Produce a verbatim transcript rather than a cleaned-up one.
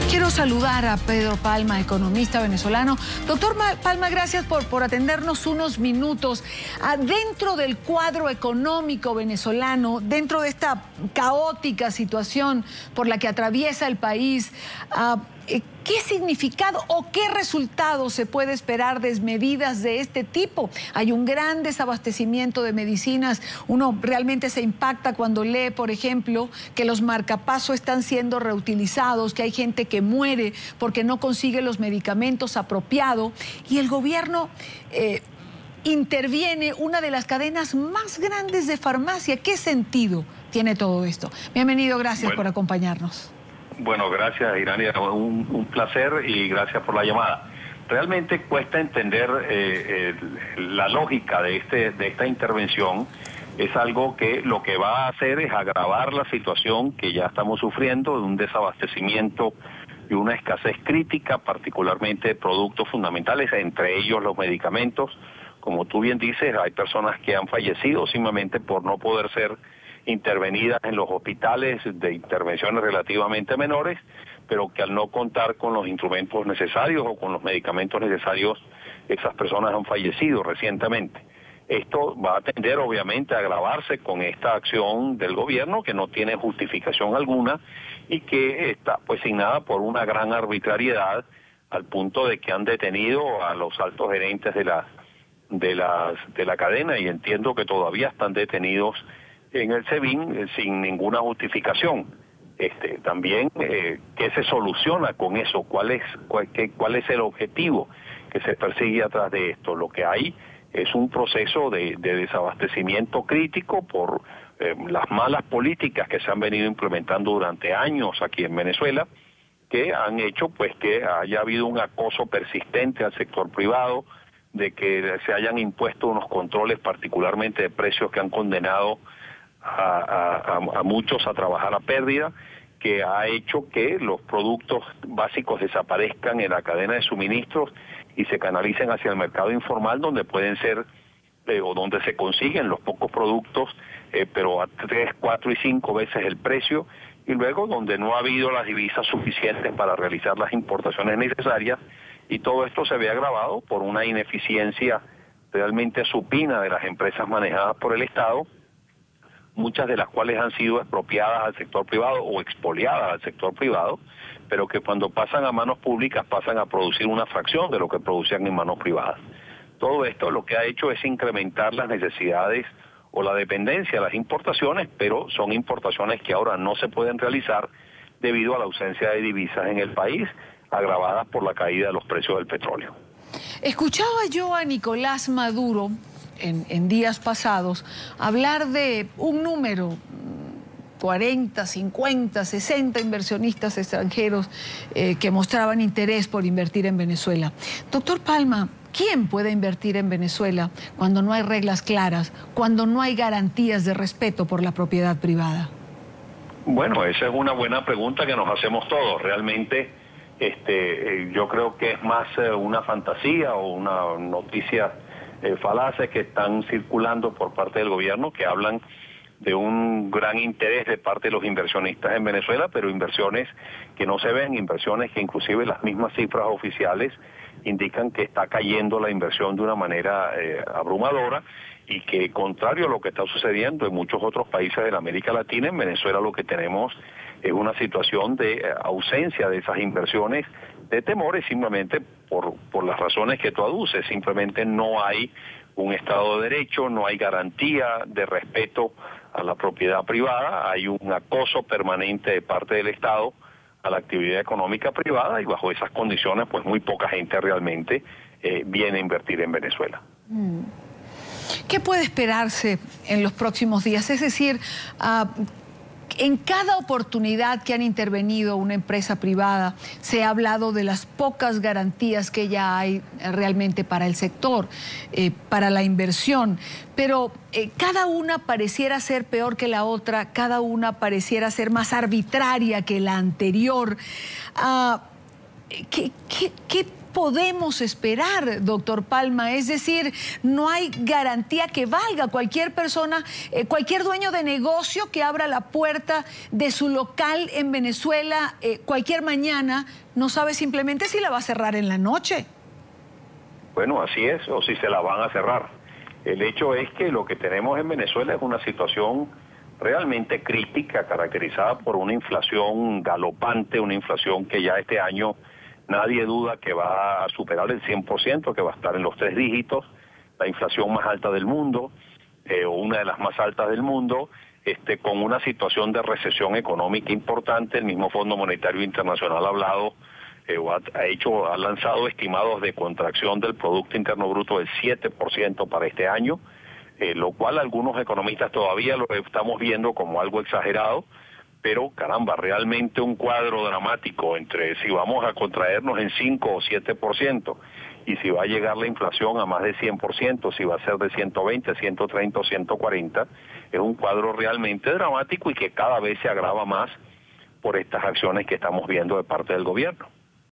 Quiero saludar a Pedro Palma, economista venezolano. Doctor Palma, gracias por, por atendernos unos minutos. Ah, dentro del cuadro económico venezolano, dentro de esta caótica situación por la que atraviesa el país, ah, ¿qué significado o qué resultado se puede esperar de medidas de este tipo? Hay un gran desabastecimiento de medicinas. Uno realmente se impacta cuando lee, por ejemplo, que los marcapasos están siendo reutilizados, que hay gente que muere porque no consigue los medicamentos apropiados. Y el gobierno eh, interviene una de las cadenas más grandes de farmacia. ¿Qué sentido tiene todo esto? Bienvenido, gracias bueno. por acompañarnos. Bueno, gracias, Irania, un, un placer y gracias por la llamada. Realmente cuesta entender eh, el, la lógica de, este, de esta intervención. Es algo que lo que va a hacer es agravar la situación que ya estamos sufriendo de un desabastecimiento y una escasez crítica, particularmente de productos fundamentales, entre ellos los medicamentos. Como tú bien dices, hay personas que han fallecido simplemente por no poder ser intervenidas en los hospitales de intervenciones relativamente menores, pero que al no contar con los instrumentos necesarios o con los medicamentos necesarios, esas personas han fallecido recientemente. Esto va a tender obviamente a agravarse con esta acción del gobierno que no tiene justificación alguna y que está pues signada por una gran arbitrariedad al punto de que han detenido a los altos gerentes de la, de las, de la cadena y entiendo que todavía están detenidos en el SEBIN eh, sin ninguna justificación. Este, también, eh, ¿qué se soluciona con eso? ¿Cuál es, cuál, qué, ¿Cuál es el objetivo que se persigue atrás de esto? Lo que hay es un proceso de, de desabastecimiento crítico por eh, las malas políticas que se han venido implementando durante años aquí en Venezuela, que han hecho pues que haya habido un acoso persistente al sector privado, de que se hayan impuesto unos controles particularmente de precios que han condenado A, a, a muchos a trabajar a pérdida, que ha hecho que los productos básicos desaparezcan en la cadena de suministros y se canalicen hacia el mercado informal, donde pueden ser eh, o donde se consiguen los pocos productos, eh, pero a tres, cuatro y cinco veces el precio, y luego donde no ha habido las divisas suficientes para realizar las importaciones necesarias, y todo esto se ve agravado por una ineficiencia realmente supina de las empresas manejadas por el Estado, muchas de las cuales han sido expropiadas al sector privado o expoliadas al sector privado, pero que cuando pasan a manos públicas pasan a producir una fracción de lo que producían en manos privadas. Todo esto lo que ha hecho es incrementar las necesidades o la dependencia de las importaciones, pero son importaciones que ahora no se pueden realizar debido a la ausencia de divisas en el país, agravadas por la caída de los precios del petróleo. Escuchaba yo a Nicolás Maduro En, en días pasados, hablar de un número, cuarenta, cincuenta, sesenta inversionistas extranjeros eh, que mostraban interés por invertir en Venezuela. Doctor Palma, ¿quién puede invertir en Venezuela cuando no hay reglas claras, cuando no hay garantías de respeto por la propiedad privada? Bueno, esa es una buena pregunta que nos hacemos todos. Realmente este, yo creo que es más eh, una fantasía o una noticia Eh, falaces que están circulando por parte del gobierno que hablan de un gran interés de parte de los inversionistas en Venezuela, pero inversiones que no se ven, inversiones que inclusive las mismas cifras oficiales indican que está cayendo la inversión de una manera eh, abrumadora y que contrario a lo que está sucediendo en muchos otros países de la América Latina, en Venezuela lo que tenemos es una situación de eh, ausencia de esas inversiones, de temores simplemente por, por las razones que tú aduces. Simplemente no hay un Estado de Derecho, no hay garantía de respeto a la propiedad privada, hay un acoso permanente de parte del Estado a la actividad económica privada y bajo esas condiciones pues muy poca gente realmente eh, viene a invertir en Venezuela. ¿Qué puede esperarse en los próximos días? Es decir, uh, en cada oportunidad que han intervenido una empresa privada, se ha hablado de las pocas garantías que ya hay realmente para el sector, eh, para la inversión, pero eh, cada una pareciera ser peor que la otra, cada una pareciera ser más arbitraria que la anterior. Uh, ¿qué, qué, qué podemos esperar, doctor Palma? Es decir, no hay garantía que valga. Cualquier persona, eh, cualquier dueño de negocio que abra la puerta de su local en Venezuela eh, cualquier mañana, no sabe simplemente si la va a cerrar en la noche. Bueno, así es, o si se la van a cerrar. El hecho es que lo que tenemos en Venezuela es una situación realmente crítica, caracterizada por una inflación galopante, una inflación que ya este año nadie duda que va a superar el cien por ciento, que va a estar en los tres dígitos, la inflación más alta del mundo, eh, o una de las más altas del mundo, este, con una situación de recesión económica importante. El mismo Fondo Monetario Internacional ha hablado, eh, o ha, ha hecho, ha lanzado estimados de contracción del Producto Interno Bruto del siete por ciento para este año, eh, lo cual algunos economistas todavía lo estamos viendo como algo exagerado, pero caramba, realmente un cuadro dramático entre si vamos a contraernos en cinco o siete por ciento y si va a llegar la inflación a más de cien por ciento, si va a ser de ciento veinte, ciento treinta o ciento cuarenta, es un cuadro realmente dramático y que cada vez se agrava más por estas acciones que estamos viendo de parte del gobierno.